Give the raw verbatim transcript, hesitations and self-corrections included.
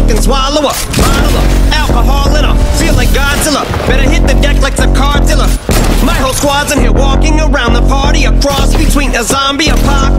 can swallow a bottle of alcohol in her. Feel like Godzilla, better hit the deck like the Cardilla. My whole squad's in here walking around the party, a cross between a zombie apocalypse